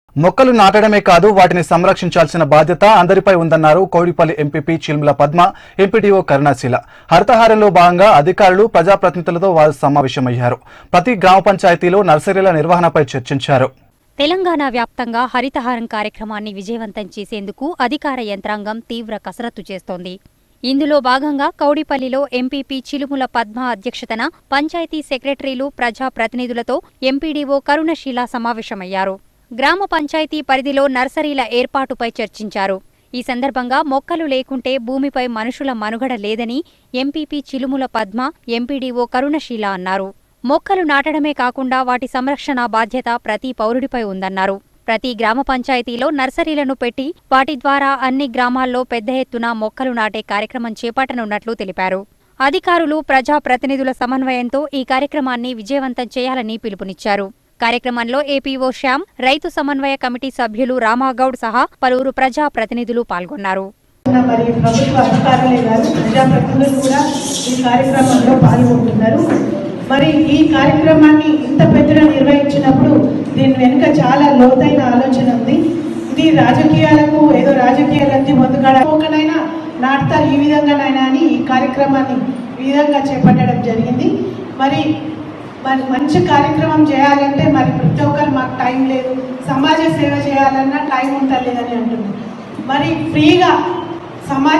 మొక్కలు నాటడమే కాదు వాటిని సంరక్షించాల్సిన బాధ్యత అందరిపై ఉందన్నారు కౌడిపల్లి ఎంపీపీ చిల్ముల పద్మ, ఎంపీడీఓ కరుణాశీల. హరితహారంలో భాగంగా అధికారులు, ప్రజాప్రతినిధులతో వారు సమావేశమయ్యారు. ప్రతి గ్రామ పంచాయతీలో నర్సరీల నిర్వహణపై చర్చించారు. తెలంగాణ వ్యాప్తంగా హరితహారం కార్యక్రమాన్ని విజయవంతం చేసేందుకు అధికార యంత్రాంగం తీవ్ర కసరత్తు చేస్తోంది. ఇందులో భాగంగా కౌడిపల్లిలో ఎంపీపీ చిలుముల పద్మ అధ్యక్షతన పంచాయతీ సెక్రటరీలు, ప్రజాప్రతినిధులతో ఎంపీడీఓ కరుణశీల సమావేశమయ్యారు. గ్రామ పంచాయతీ పరిధిలో నర్సరీల ఏర్పాటుపై చర్చించారు. ఈ సందర్భంగా మొక్కలు లేకుంటే భూమిపై మనుషుల మనుగడ లేదని ఎంపీపీ చిలుముల పద్మ, ఎంపీడీఓ కరుణశీల అన్నారు. మొక్కలు నాటడమే కాకుండా వాటి సంరక్షణ బాధ్యత ప్రతి పౌరుడిపై ఉందన్నారు. ప్రతి గ్రామ పంచాయతీలో నర్సరీలను పెట్టి వాటి ద్వారా అన్ని గ్రామాల్లో పెద్ద ఎత్తున మొక్కలు నాటే కార్యక్రమం చేపట్టనున్నట్లు తెలిపారు. అధికారులు, ప్రజాప్రతినిధుల సమన్వయంతో ఈ కార్యక్రమాన్ని విజయవంతం చేయాలని పిలుపునిచ్చారు. కార్యక్రమంలో ఏపీఓ శ్యామ్, రైతు సమన్వయ కమిటీ సభ్యులు రామాగౌడ్ సహా పలువురు ప్రజాప్రతినిధులు పాల్గొన్నారు. మరి ప్రభుత్వ అధికారులే కాదు, ప్రజాప్రతినిధులు కూడా ఈ కార్యక్రమంలో పాల్గొంటున్నారు. మరి ఈ కార్యక్రమాన్ని ఇంత పెద్దగా నిర్వహించినప్పుడు దీని వెనుక చాలా లోతైన ఆలోచన ఉంది. ఇది రాజకీయాలకు ఏదో రాజకీయాలకి ముందుగాడైనా నాటుతారు ఈ విధంగానైనా అని ఈ కార్యక్రమాన్ని ఈ విధంగా చేపట్టడం జరిగింది. మరి మంచి కార్యక్రమం చేయాలంటే మరి ప్రతి ఒక్కరు మాకు టైం లేదు, సమాజ సేవ చేయాలన్నా టైం ఉంటలేదని అంటున్నారు. మరి ఫ్రీగా సమాజ